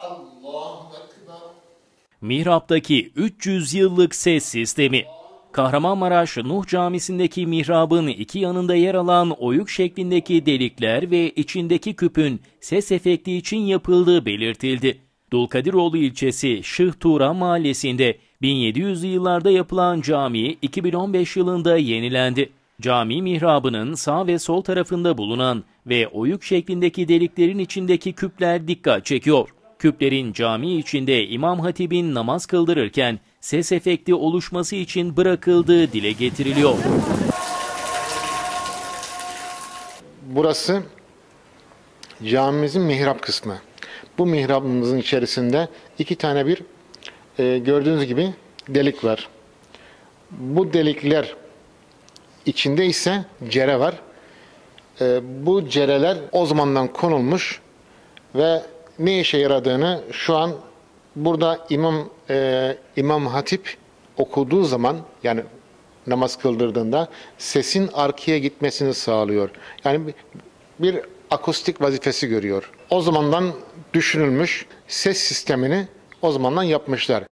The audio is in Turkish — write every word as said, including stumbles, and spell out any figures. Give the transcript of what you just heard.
Allahu Ekber. Mihrap'taki üç yüz yıllık ses sistemi. Kahramanmaraş Nuh Camisi'ndeki mihrabın iki yanında yer alan oyuk şeklindeki delikler ve içindeki küpün ses efekti için yapıldığı belirtildi. Dulkadiroğlu ilçesi Şıh Turan mahallesinde bin yedi yüzlü yıllarda yapılan cami iki bin on beş yılında yenilendi. Cami mihrabının sağ ve sol tarafında bulunan ve oyuk şeklindeki deliklerin içindeki küpler dikkat çekiyor. Küplerin cami içinde İmam Hatip'in namaz kıldırırken ses efekti oluşması için bırakıldığı dile getiriliyor. Burası camimizin mihrap kısmı. Bu mihrabımızın içerisinde iki tane bir e, gördüğünüz gibi delik var. Bu delikler içinde ise cere var. E, bu cereler o zamandan konulmuş ve ne işe yaradığını şu an burada İmam e, İmam Hatip okuduğu zaman, yani namaz kıldırdığında sesin arkaya gitmesini sağlıyor. Yani bir, bir akustik vazifesi görüyor. O zamandan düşünülmüş, ses sistemini o zamandan yapmışlar.